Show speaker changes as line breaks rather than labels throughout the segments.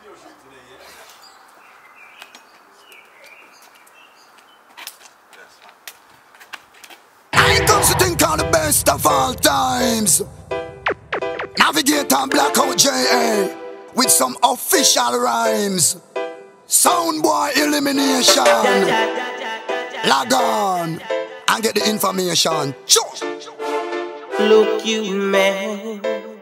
I comes to think of the best of all times. Navigator Blackout JA with some official rhymes. Soundboy elimination. Log on and get the information.
Look you, man,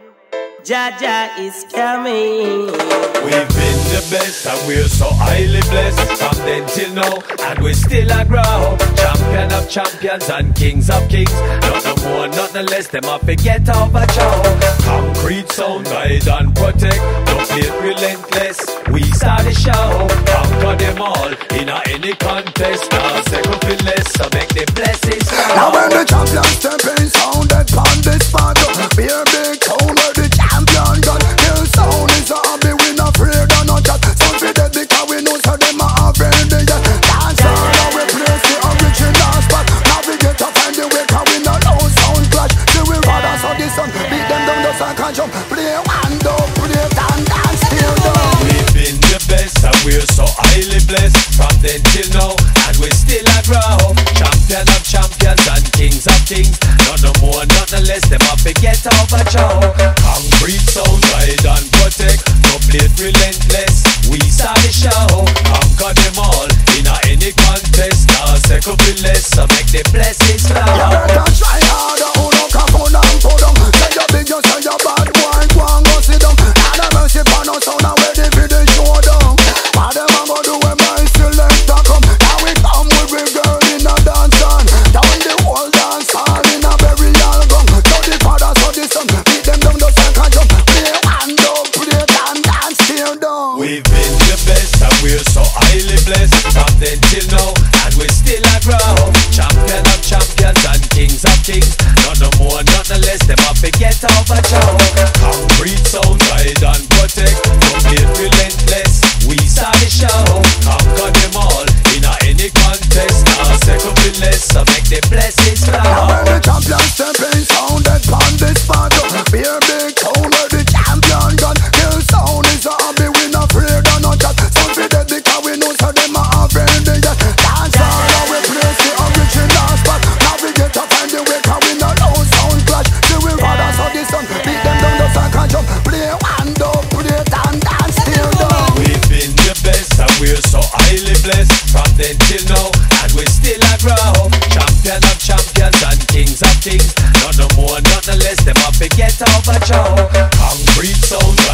Jaja is coming.
We've been the best and we're so highly blessed from then till now, and we still a grow. Champion of champions and kings of kings. Not no more, not no less, them up get over chow. Concrete sound, guide and protect. Don't play it relentless, we start the show. Conquer them all in any contest. Now second feel less, so make the blessings flow.
Now when the champions step in, sounded on this spot. Be a big tone where the champion gun. Kill sound is a hobby, we not afraid of no chat. Sound be dead because we know so them are offended. Dance all now we place the original spot. Navigate to find the way cause we not low sound clash. See we rather so the sun beat them down the sun can jump. Play one down, play down, dance still down.
We've been the best and we're so highly blessed from then till now, and we still a grow. Champion of champions and kings of kings. Not no more, not no less, them up get over chow. Concrete sound, guide and protect. No play it relentless, we start the show. Conquer them all in any contest. Now second feel less, so make the blessings flow.
You better try harder, who no come on and put down. Say you big, you say you bad, boy, go and go sit down. Now the mercy for no sound, and ready for the showdown. What them a go do when my selector come? Now we come with a girl in a dance on. Down the whole dance hall in a burial ground. So the father, so the son, beat them down the second jump. Play one down, play down, dance till down.
We've been the best and we're so highly blessed from then till now, and we still a grow. Champion of champions and kings of kings. Not no more, not no less, them up get over chow. Concrete sound, guide and protect. Don't be relentless, we start the show. Conquer them all in any contest. Now second feel less, so make the blessings flow.
Now when the champion step in, sounded on this spot. Be a big tone where the champion gun. Kill sound is a hobby, we not afraid of no chat. Sound be dead because we know so them are offended. Dance all now we place the original spot. Navigate to find the way cause we not low sound clash. See we rather so the sun beat them down the sun can jump. Play one down, play down, dance still down.
We've been the best and we're so highly blessed from then till now, and we still a grow. Champion of champions and kings of kings. Not no more, not no less, them up get over chow. Concrete sound,